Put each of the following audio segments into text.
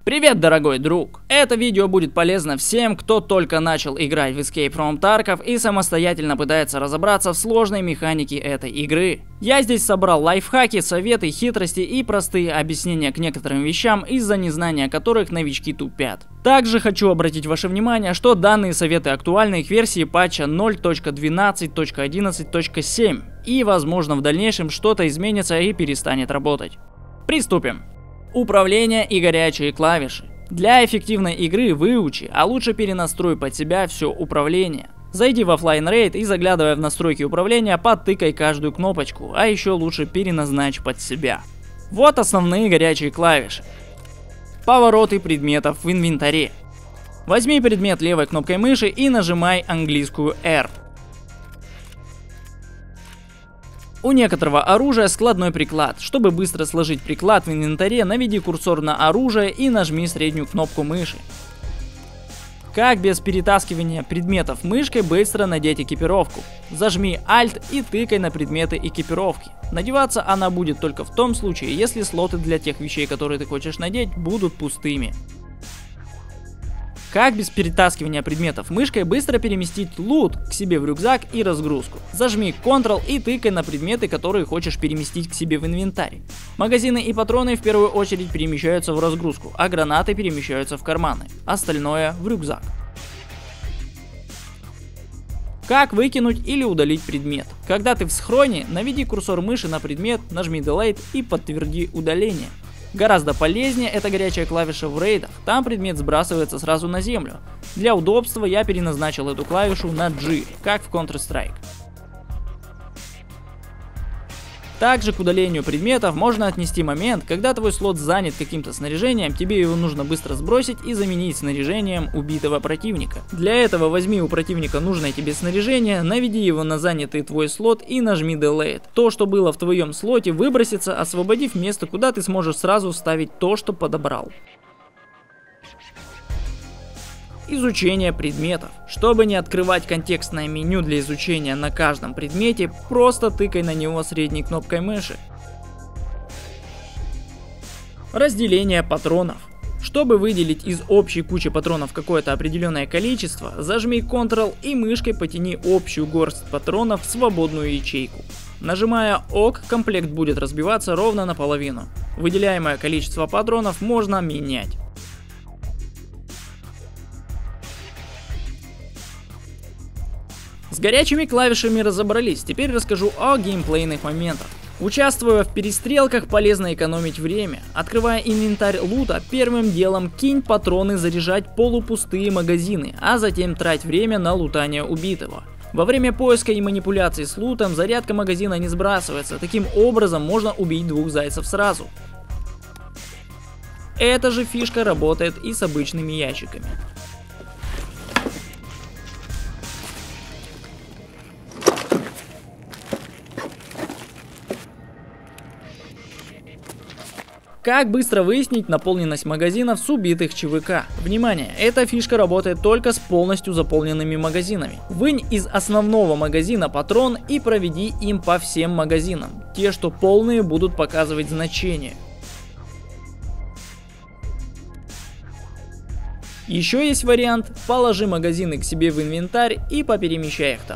Привет, дорогой друг! Это видео будет полезно всем, кто только начал играть в Escape from Tarkov и самостоятельно пытается разобраться в сложной механике этой игры. Я здесь собрал лайфхаки, советы, хитрости и простые объяснения к некоторым вещам, из-за незнания которых новички тупят. Также хочу обратить ваше внимание, что данные советы актуальны к версии патча 0.12.11.7 и возможно в дальнейшем что-то изменится и перестанет работать. Приступим! Управление и горячие клавиши. Для эффективной игры выучи, а лучше перенастрой под себя все управление. Зайди в офлайн рейд и, заглядывая в настройки управления, подтыкай каждую кнопочку, а еще лучше переназначь под себя. Вот основные горячие клавиши. Повороты предметов в инвентаре. Возьми предмет левой кнопкой мыши и нажимай английскую R. У некоторого оружия складной приклад. Чтобы быстро сложить приклад в инвентаре, наведи курсор на оружие и нажми среднюю кнопку мыши. Как без перетаскивания предметов мышкой быстро надеть экипировку? Зажми Alt и тыкай на предметы экипировки. Надеваться она будет только в том случае, если слоты для тех вещей, которые ты хочешь надеть, будут пустыми. Как без перетаскивания предметов мышкой быстро переместить лут к себе в рюкзак и разгрузку? Зажми Ctrl и тыкай на предметы, которые хочешь переместить к себе в инвентарь. Магазины и патроны в первую очередь перемещаются в разгрузку, а гранаты перемещаются в карманы, остальное в рюкзак. Как выкинуть или удалить предмет? Когда ты в схроне, наведи курсор мыши на предмет, нажми Delete и подтверди удаление. Гораздо полезнее эта горячая клавиша в рейдах, там предмет сбрасывается сразу на землю. Для удобства я переназначил эту клавишу на G, как в Counter-Strike. Также к удалению предметов можно отнести момент, когда твой слот занят каким-то снаряжением, тебе его нужно быстро сбросить и заменить снаряжением убитого противника. Для этого возьми у противника нужное тебе снаряжение, наведи его на занятый твой слот и нажми Delete. То, что было в твоем слоте, выбросится, освободив место, куда ты сможешь сразу вставить то, что подобрал. Изучение предметов. Чтобы не открывать контекстное меню для изучения на каждом предмете, просто тыкай на него средней кнопкой мыши. Разделение патронов. Чтобы выделить из общей кучи патронов какое-то определенное количество, зажми Ctrl и мышкой потяни общую горсть патронов в свободную ячейку. Нажимая ОК, комплект будет разбиваться ровно наполовину. Выделяемое количество патронов можно менять. С горячими клавишами разобрались, теперь расскажу о геймплейных моментах. Участвуя в перестрелках, полезно экономить время. Открывая инвентарь лута, первым делом кинь патроны заряжать полупустые магазины, а затем трать время на лутание убитого. Во время поиска и манипуляций с лутом зарядка магазина не сбрасывается, таким образом можно убить двух зайцев сразу. Эта же фишка работает и с обычными ящиками. Как быстро выяснить наполненность магазинов с убитых ЧВК? Внимание, эта фишка работает только с полностью заполненными магазинами. Вынь из основного магазина патрон и проведи им по всем магазинам. Те, что полные, будут показывать значение. Еще есть вариант, положи магазины к себе в инвентарь и поперемещай их там.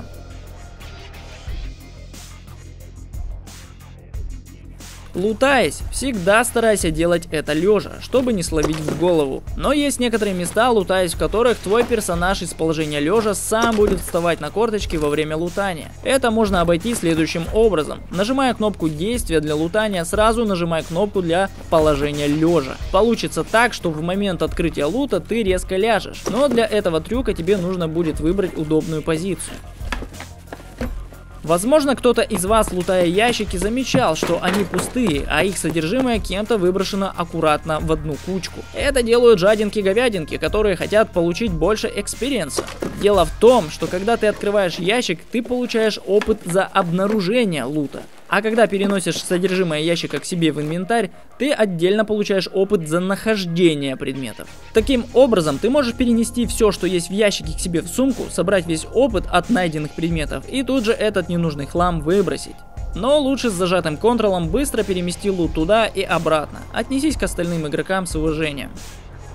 Лутаясь, всегда старайся делать это лежа, чтобы не словить в голову. Но есть некоторые места, лутаясь в которых твой персонаж из положения лежа сам будет вставать на корточки во время лутания. Это можно обойти следующим образом. Нажимая кнопку действия для лутания, сразу нажимай кнопку для положения лежа. Получится так, что в момент открытия лута ты резко ляжешь. Но для этого трюка тебе нужно будет выбрать удобную позицию. Возможно, кто-то из вас, лутая ящики, замечал, что они пустые, а их содержимое кем-то выброшено аккуратно в одну кучку. Это делают жадинки-говядинки, которые хотят получить больше экспириенса. Дело в том, что когда ты открываешь ящик, ты получаешь опыт за обнаружение лута. А когда переносишь содержимое ящика к себе в инвентарь, ты отдельно получаешь опыт за нахождение предметов. Таким образом, ты можешь перенести все, что есть в ящике, к себе в сумку, собрать весь опыт от найденных предметов и тут же этот ненужный хлам выбросить. Но лучше с зажатым контролом быстро перемести лут туда и обратно. Отнесись к остальным игрокам с уважением.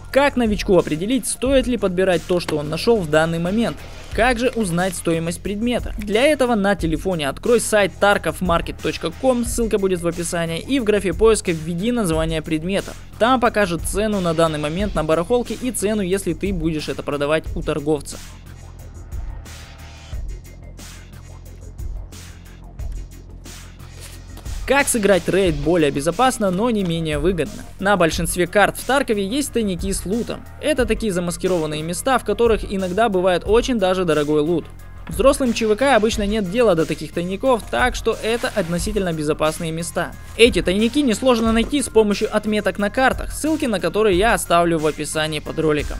Как новичку определить, стоит ли подбирать то, что он нашел в данный момент? Как же узнать стоимость предмета? Для этого на телефоне открой сайт tarkovmarket.com, ссылка будет в описании, и в графе поиска введи название предмета. Там покажет цену на данный момент на барахолке и цену, если ты будешь это продавать у торговца. Как сыграть рейд более безопасно, но не менее выгодно? На большинстве карт в Таркове есть тайники с лутом. Это такие замаскированные места, в которых иногда бывает очень даже дорогой лут. Взрослым ЧВК обычно нет дела до таких тайников, так что это относительно безопасные места. Эти тайники несложно найти с помощью отметок на картах, ссылки на которые я оставлю в описании под роликом.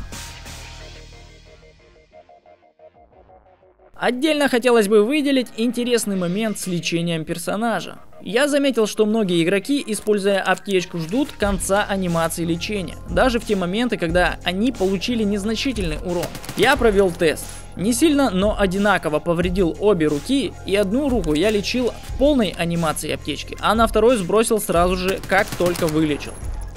Отдельно хотелось бы выделить интересный момент с лечением персонажа. Я заметил, что многие игроки, используя аптечку, ждут конца анимации лечения, даже в те моменты, когда они получили незначительный урон. Я провел тест. Не сильно, но одинаково повредил обе руки, и одну руку я лечил в полной анимации аптечки, а на второй сбросил сразу же, как только вылечил.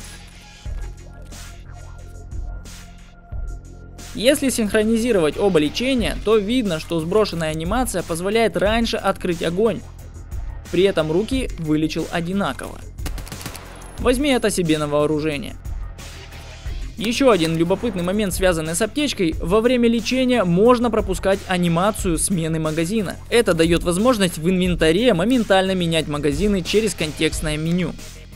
Если синхронизировать оба лечения, то видно, что сброшенная анимация позволяет раньше открыть огонь. При этом руки вылечил одинаково. Возьми это себе на вооружение. Еще один любопытный момент, связанный с аптечкой: во время лечения можно пропускать анимацию смены магазина. Это дает возможность в инвентаре моментально менять магазины через контекстное меню.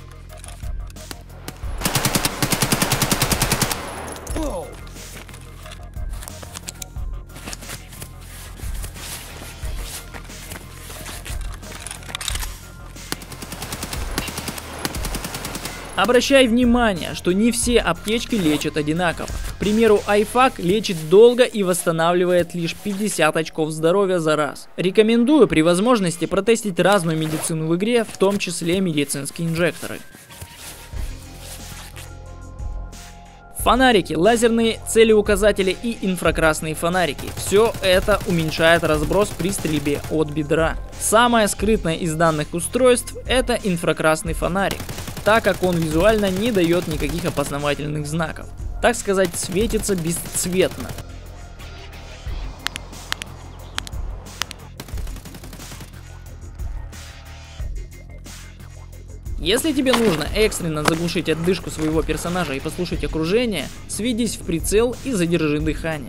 Обращай внимание, что не все аптечки лечат одинаково. К примеру, Айфак лечит долго и восстанавливает лишь 50 очков здоровья за раз. Рекомендую при возможности протестить разную медицину в игре, в том числе медицинские инжекторы. Фонарики, лазерные целеуказатели и инфракрасные фонарики. Все это уменьшает разброс при стрельбе от бедра. Самое скрытное из данных устройств — это инфракрасный фонарик, так как он визуально не дает никаких опознавательных знаков. Так сказать, светится бесцветно. Если тебе нужно экстренно заглушить отдышку своего персонажа и послушать окружение, сведись в прицел и задержи дыхание.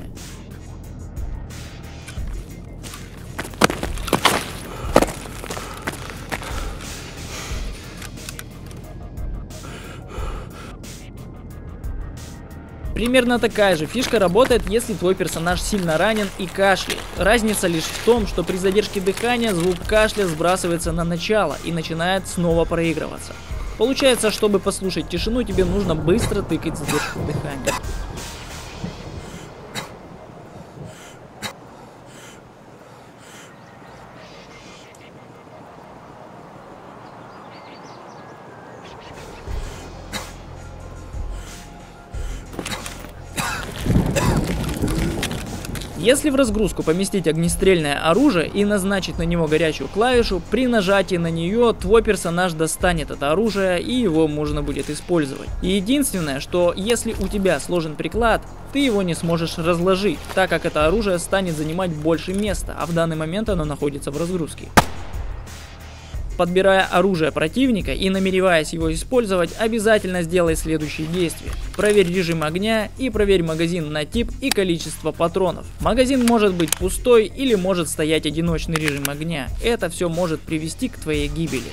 Примерно такая же фишка работает, если твой персонаж сильно ранен и кашляет. Разница лишь в том, что при задержке дыхания звук кашля сбрасывается на начало и начинает снова проигрываться. Получается, чтобы послушать тишину, тебе нужно быстро тыкать задержку дыхания. Если в разгрузку поместить огнестрельное оружие и назначить на него горячую клавишу, при нажатии на нее твой персонаж достанет это оружие и его можно будет использовать. И единственное, что если у тебя сложен приклад, ты его не сможешь разложить, так как это оружие станет занимать больше места, а в данный момент оно находится в разгрузке. Подбирая оружие противника и намереваясь его использовать, обязательно сделай следующие действия. Проверь режим огня и проверь магазин на тип и количество патронов. Магазин может быть пустой или может стоять одиночный режим огня. Это все может привести к твоей гибели.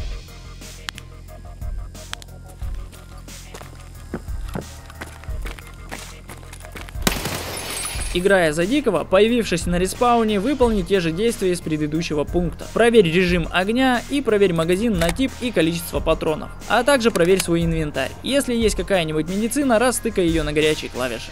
Играя за дикого, появившись на респауне, выполни те же действия из предыдущего пункта. Проверь режим огня и проверь магазин на тип и количество патронов. А также проверь свой инвентарь. Если есть какая-нибудь медицина, растыкай ее на горячие клавиши.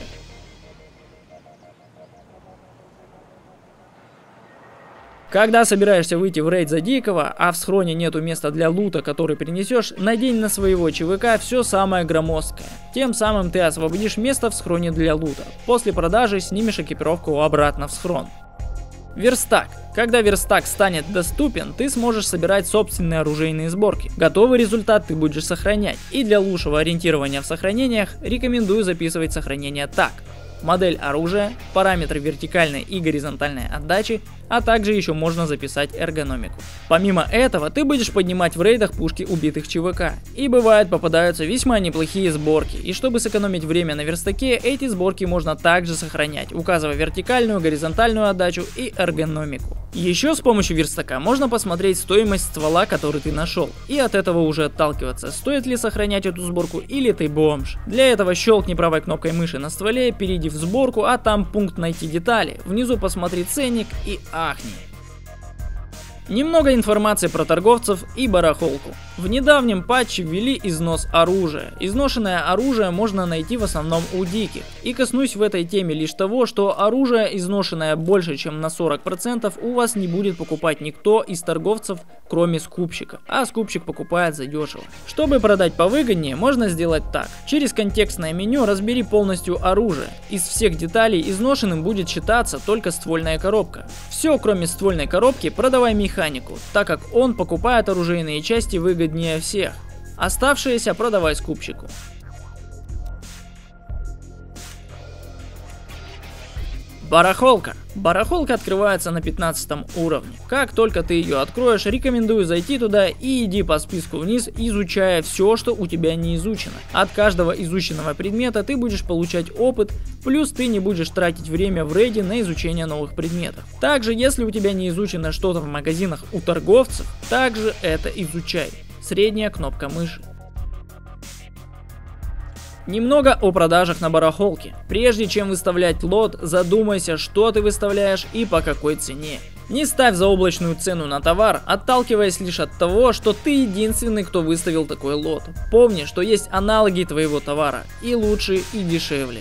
Когда собираешься выйти в рейд за дикого, а в схроне нету места для лута, который принесешь, надень на своего ЧВК все самое громоздкое. Тем самым ты освободишь место в схроне для лута. После продажи снимешь экипировку обратно в схрон. Верстак. Когда верстак станет доступен, ты сможешь собирать собственные оружейные сборки. Готовый результат ты будешь сохранять. И для лучшего ориентирования в сохранениях рекомендую записывать сохранение так. Модель оружия, параметры вертикальной и горизонтальной отдачи, а также еще можно записать эргономику. Помимо этого, ты будешь поднимать в рейдах пушки убитых ЧВК. И бывает попадаются весьма неплохие сборки. И чтобы сэкономить время на верстаке, эти сборки можно также сохранять, указывая вертикальную, горизонтальную отдачу и эргономику. Еще с помощью верстака можно посмотреть стоимость ствола, который ты нашел, и от этого уже отталкиваться, стоит ли сохранять эту сборку или ты бомж. Для этого щелкни правой кнопкой мыши на стволе, перейди в сборку, а там пункт «Найти детали», внизу посмотри ценник и ахни. Немного информации про торговцев и барахолку. В недавнем патче ввели износ оружия. Изношенное оружие можно найти в основном у диких. И коснусь в этой теме лишь того, что оружие, изношенное больше чем на 40%, у вас не будет покупать никто из торговцев, кроме скупщика. А скупщик покупает задешево. Чтобы продать повыгоднее, можно сделать так. Через контекстное меню разбери полностью оружие. Из всех деталей изношенным будет считаться только ствольная коробка. Все, кроме ствольной коробки, продавай механику, так как он покупает оружейные части выгоднее всех. Оставшиеся продавай скупщику. Барахолка. Барахолка открывается на 15 уровне. Как только ты ее откроешь, рекомендую зайти туда и иди по списку вниз, изучая все, что у тебя не изучено. От каждого изученного предмета ты будешь получать опыт, плюс ты не будешь тратить время в рейде на изучение новых предметов. Также, если у тебя не изучено что-то в магазинах у торговцев, также это изучай. Средняя кнопка мыши. Немного о продажах на барахолке. Прежде чем выставлять лот, задумайся, что ты выставляешь и по какой цене. Не ставь заоблачную цену на товар, отталкиваясь лишь от того, что ты единственный, кто выставил такой лот. Помни, что есть аналоги твоего товара, и лучше, и дешевле.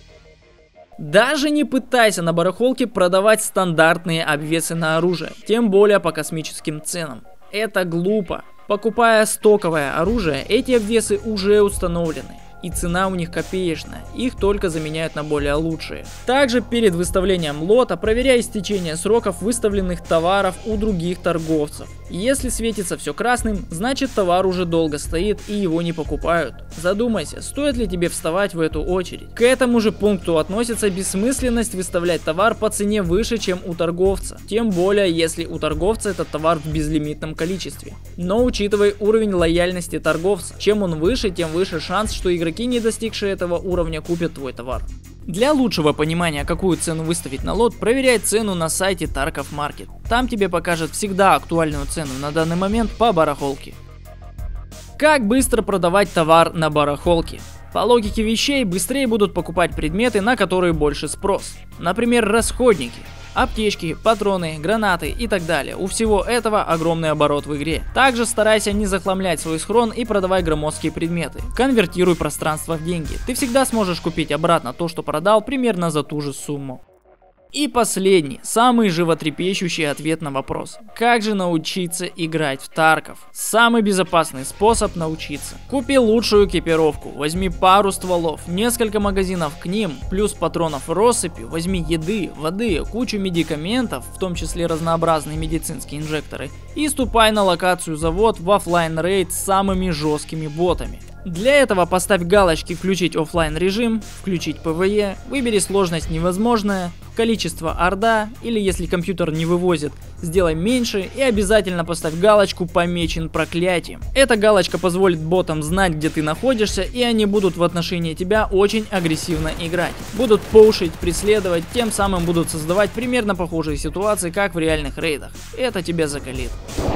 Даже не пытайся на барахолке продавать стандартные обвесы на оружие, тем более по космическим ценам. Это глупо. Покупая стоковое оружие, эти обвесы уже установлены. И цена у них копеечная, их только заменяют на более лучшие. Также перед выставлением лота проверяй истечение сроков выставленных товаров у других торговцев. Если светится все красным, значит товар уже долго стоит и его не покупают. Задумайся, стоит ли тебе вставать в эту очередь. К этому же пункту относится бессмысленность выставлять товар по цене выше, чем у торговца. Тем более, если у торговца этот товар в безлимитном количестве. Но учитывай уровень лояльности торговца. Чем он выше, тем выше шанс, что игроки, не достигшие этого уровня, купят твой товар. Для лучшего понимания, какую цену выставить на лот, проверяй цену на сайте Tarkov Market. Там тебе покажет всегда актуальную цену на данный момент по барахолке. Как быстро продавать товар на барахолке? По логике вещей, быстрее будут покупать предметы, на которые больше спрос. Например, расходники. Аптечки, патроны, гранаты и так далее. У всего этого огромный оборот в игре. Также старайся не захламлять свой схрон и продавай громоздкие предметы. Конвертируй пространство в деньги. Ты всегда сможешь купить обратно то, что продал, примерно за ту же сумму. И последний, самый животрепещущий ответ на вопрос. Как же научиться играть в Tarkov? Самый безопасный способ научиться. Купи лучшую экипировку, возьми пару стволов, несколько магазинов к ним, плюс патронов россыпью, возьми еды, воды, кучу медикаментов, в том числе разнообразные медицинские инжекторы, и ступай на локацию завод в оффлайн рейд с самыми жесткими ботами. Для этого поставь галочки «Включить оффлайн режим», «Включить ПВЕ», выбери сложность «Невозможная», количество орда, или если компьютер не вывозит, сделай меньше и обязательно поставь галочку «Помечен проклятием». Эта галочка позволит ботам знать, где ты находишься, и они будут в отношении тебя очень агрессивно играть. Будут пушить, преследовать, тем самым будут создавать примерно похожие ситуации, как в реальных рейдах. Это тебя закалит.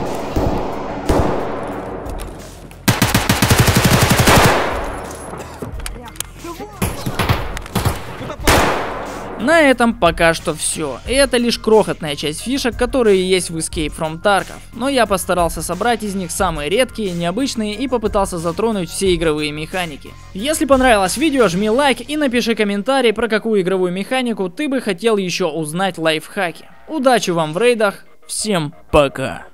На этом пока что все. И это лишь крохотная часть фишек, которые есть в Escape from Tarkov. Но я постарался собрать из них самые редкие, необычные и попытался затронуть все игровые механики. Если понравилось видео, жми лайк и напиши комментарий, про какую игровую механику ты бы хотел еще узнать лайфхаки. Удачи вам в рейдах, всем пока!